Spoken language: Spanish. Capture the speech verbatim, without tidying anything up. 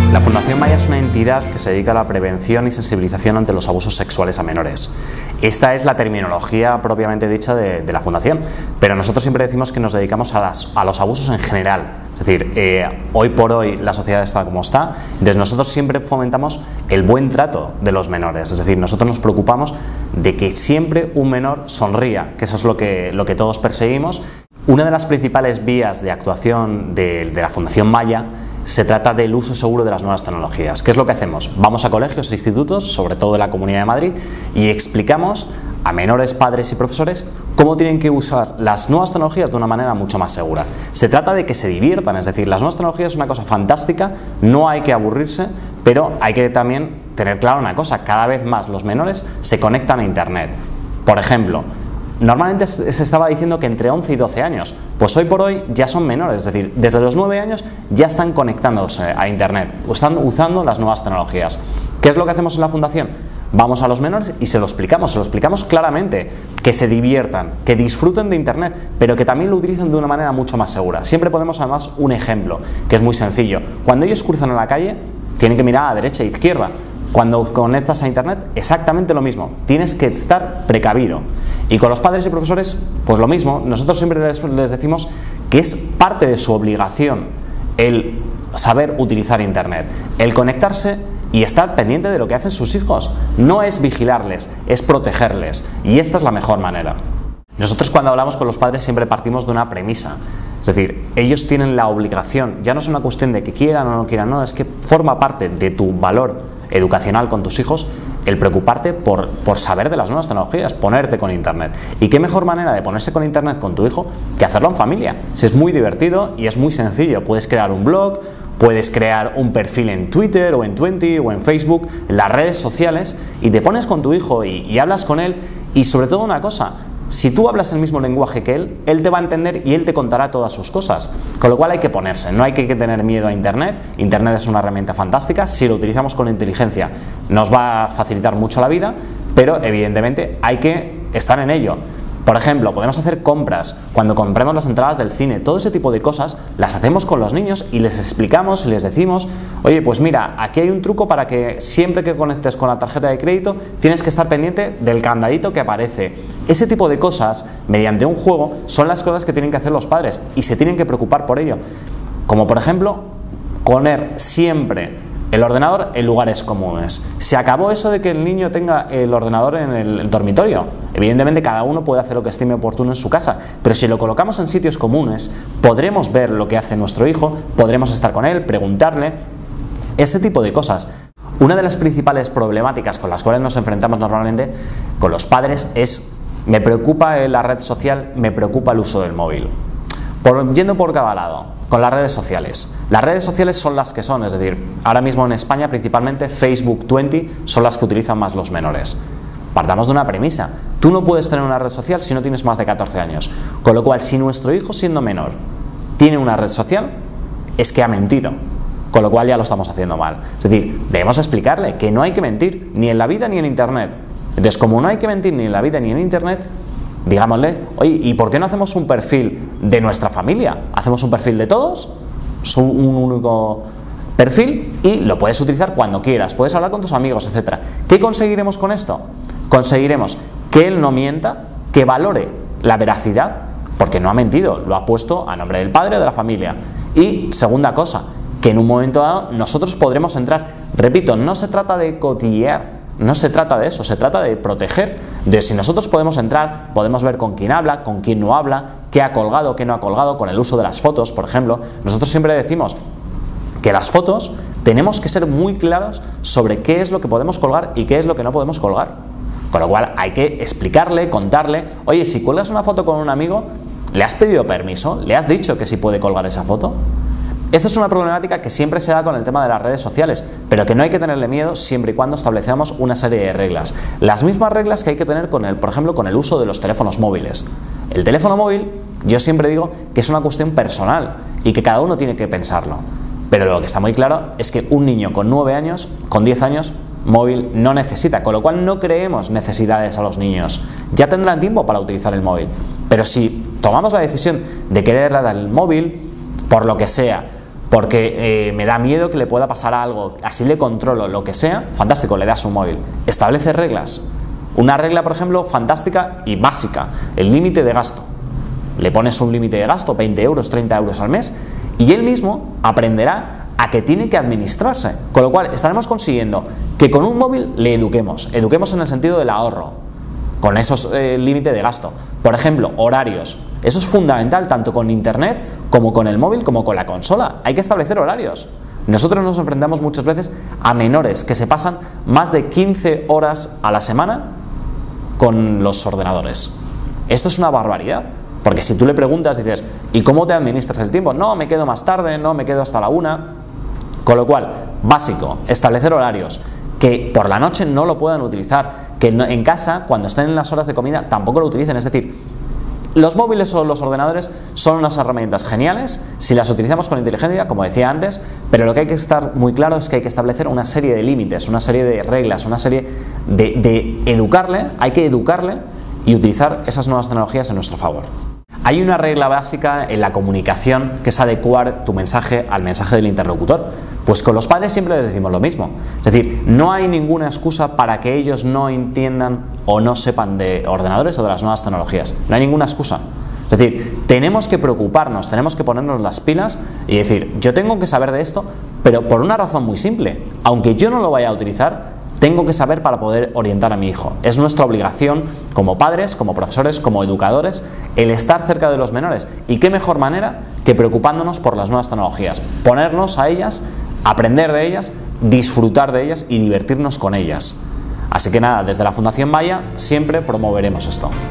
La Fundación Maya es una entidad que se dedica a la prevención y sensibilización ante los abusos sexuales a menores. Esta es la terminología propiamente dicha de, de la Fundación, pero nosotros siempre decimos que nos dedicamos a, las, a los abusos en general. Es decir, eh, hoy por hoy la sociedad está como está, entonces nosotros siempre fomentamos el buen trato de los menores. Es decir, nosotros nos preocupamos de que siempre un menor sonría, que eso es lo que, lo que todos perseguimos. Una de las principales vías de actuación de, de la Fundación Maya se trata del uso seguro de las nuevas tecnologías. ¿Qué es lo que hacemos? Vamos a colegios e institutos, sobre todo de la Comunidad de Madrid, y explicamos a menores, padres y profesores cómo tienen que usar las nuevas tecnologías de una manera mucho más segura. Se trata de que se diviertan, es decir, las nuevas tecnologías es una cosa fantástica, no hay que aburrirse, pero hay que también tener claro una cosa: cada vez más los menores se conectan a Internet. Por ejemplo, normalmente se estaba diciendo que entre once y doce años, pues hoy por hoy ya son menores, es decir, desde los nueve años ya están conectándose a Internet, o están usando las nuevas tecnologías. ¿Qué es lo que hacemos en la Fundación? Vamos a los menores y se lo explicamos, se lo explicamos claramente, que se diviertan, que disfruten de Internet, pero que también lo utilicen de una manera mucho más segura. Siempre ponemos además un ejemplo, que es muy sencillo. Cuando ellos cruzan a la calle, tienen que mirar a derecha e izquierda. Cuando conectas a Internet, exactamente lo mismo, tienes que estar precavido. Y con los padres y profesores, pues lo mismo. Nosotros siempre les, les decimos que es parte de su obligación el saber utilizar Internet, el conectarse y estar pendiente de lo que hacen sus hijos. No es vigilarles, es protegerles, y esta es la mejor manera. Nosotros cuando hablamos con los padres siempre partimos de una premisa. Es decir, ellos tienen la obligación, ya no es una cuestión de que quieran o no quieran, no, es que forma parte de tu valor educacional con tus hijos el preocuparte por, por saber de las nuevas tecnologías, ponerte con Internet. ¿Y qué mejor manera de ponerse con Internet con tu hijo que hacerlo en familia? Si es muy divertido y es muy sencillo. Puedes crear un blog, puedes crear un perfil en Twitter o en Twenty o en Facebook, en las redes sociales, y te pones con tu hijo y, y hablas con él. Y sobre todo una cosa: si tú hablas el mismo lenguaje que él, él te va a entender y él te contará todas sus cosas. Con lo cual hay que ponerse, no hay que tener miedo a Internet. Internet es una herramienta fantástica, si lo utilizamos con inteligencia nos va a facilitar mucho la vida, pero evidentemente hay que estar en ello. Por ejemplo, podemos hacer compras, cuando compremos las entradas del cine, todo ese tipo de cosas las hacemos con los niños y les explicamos y les decimos: oye, pues mira, aquí hay un truco para que siempre que conectes con la tarjeta de crédito tienes que estar pendiente del candadito que aparece. Ese tipo de cosas, mediante un juego, son las cosas que tienen que hacer los padres y se tienen que preocupar por ello. Como por ejemplo, poner siempre el ordenador en lugares comunes. Se acabó eso de que el niño tenga el ordenador en el dormitorio. Evidentemente cada uno puede hacer lo que estime oportuno en su casa, pero si lo colocamos en sitios comunes, podremos ver lo que hace nuestro hijo, podremos estar con él, preguntarle, ese tipo de cosas. Una de las principales problemáticas con las cuales nos enfrentamos normalmente con los padres es: me preocupa la red social, me preocupa el uso del móvil. Por, yendo por cada lado, con las redes sociales. Las redes sociales son las que son, es decir, ahora mismo en España principalmente Facebook, Twenty son las que utilizan más los menores. Partamos de una premisa: tú no puedes tener una red social si no tienes más de catorce años. Con lo cual, si nuestro hijo, siendo menor, tiene una red social, es que ha mentido. Con lo cual ya lo estamos haciendo mal. Es decir, debemos explicarle que no hay que mentir, ni en la vida ni en Internet. Entonces, como no hay que mentir ni en la vida ni en Internet, digámosle: oye, ¿y por qué no hacemos un perfil de nuestra familia? ¿Hacemos un perfil de todos? Un único perfil y lo puedes utilizar cuando quieras, puedes hablar con tus amigos, etcétera. ¿Qué conseguiremos con esto? Conseguiremos que él no mienta, que valore la veracidad, porque no ha mentido, lo ha puesto a nombre del padre o de la familia. Y segunda cosa, que en un momento dado nosotros podremos entrar. Repito, no se trata de cotillear, no se trata de eso, se trata de proteger, de si nosotros podemos entrar, podemos ver con quién habla, con quién no habla, qué ha colgado, qué no ha colgado, con el uso de las fotos, por ejemplo. Nosotros siempre decimos que las fotos tenemos que ser muy claros sobre qué es lo que podemos colgar y qué es lo que no podemos colgar. Con lo cual hay que explicarle, contarle: oye, si cuelgas una foto con un amigo, ¿le has pedido permiso? ¿Le has dicho que sí puede colgar esa foto? Esta es una problemática que siempre se da con el tema de las redes sociales, pero que no hay que tenerle miedo siempre y cuando establecemos una serie de reglas. Las mismas reglas que hay que tener con el, por ejemplo, con el uso de los teléfonos móviles. El teléfono móvil, yo siempre digo que es una cuestión personal y que cada uno tiene que pensarlo. Pero lo que está muy claro es que un niño con nueve años, con diez años, móvil no necesita, con lo cual no creemos necesidades a los niños. Ya tendrán tiempo para utilizar el móvil, pero si tomamos la decisión de querer dar el móvil, por lo que sea, porque eh, me da miedo que le pueda pasar algo, así le controlo, lo que sea, fantástico, le das un móvil. Establece reglas. Una regla, por ejemplo, fantástica y básica, el límite de gasto. Le pones un límite de gasto, veinte euros, treinta euros al mes, y él mismo aprenderá a que tiene que administrarse. Con lo cual, estaremos consiguiendo que con un móvil le eduquemos. Eduquemos en el sentido del ahorro, con esos eh, límites de gasto. Por ejemplo, horarios. Eso es fundamental, tanto con internet, como con el móvil, como con la consola. Hay que establecer horarios. Nosotros nos enfrentamos muchas veces a menores que se pasan más de quince horas a la semana con los ordenadores. Esto es una barbaridad, porque si tú le preguntas, dices, ¿y cómo te administras el tiempo? No, me quedo más tarde, no, me quedo hasta la una. Con lo cual, básico, establecer horarios, que por la noche no lo puedan utilizar, que en casa, cuando estén en las horas de comida, tampoco lo utilicen. Es decir, los móviles o los ordenadores son unas herramientas geniales si las utilizamos con inteligencia, como decía antes, pero lo que hay que estar muy claro es que hay que establecer una serie de límites, una serie de reglas, una serie de, de educarle, hay que educarle y utilizar esas nuevas tecnologías en nuestro favor. Hay una regla básica en la comunicación que es adecuar tu mensaje al mensaje del interlocutor. Pues con los padres siempre les decimos lo mismo. Es decir, no hay ninguna excusa para que ellos no entiendan o no sepan de ordenadores o de las nuevas tecnologías. No hay ninguna excusa. Es decir, tenemos que preocuparnos, tenemos que ponernos las pilas y decir, yo tengo que saber de esto, pero por una razón muy simple. Aunque yo no lo vaya a utilizar, tengo que saber para poder orientar a mi hijo. Es nuestra obligación como padres, como profesores, como educadores, el estar cerca de los menores. ¿Y qué mejor manera que preocupándonos por las nuevas tecnologías? Ponernos a ellas, aprender de ellas, disfrutar de ellas y divertirnos con ellas. Así que nada, desde la Fundación Maya siempre promoveremos esto.